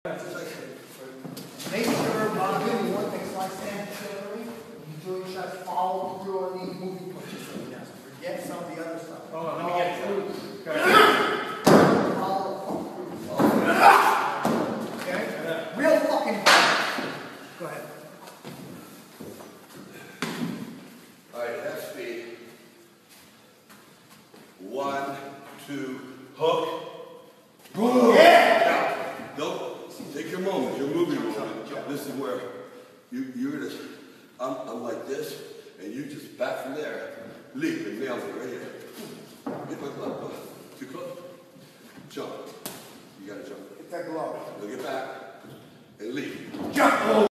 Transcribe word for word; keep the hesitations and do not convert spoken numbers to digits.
Make sure, Bob, you want things like that, Hillary. You do your shots, follow through on these movie punches. Forget some of the other stuff. Hold on, let me get through. Follow through. Okay? Real fucking Go ahead. Alright, half speed. One, two, hook. Boom! Yeah! Now, don't take your moment, your movie moment. This is where you, you're just, I'm, I'm like this, and you just back from there, leap and nail me right here. Get my glove, too close. Jump. You gotta jump. Get that glove. Now get back and leap. Jump!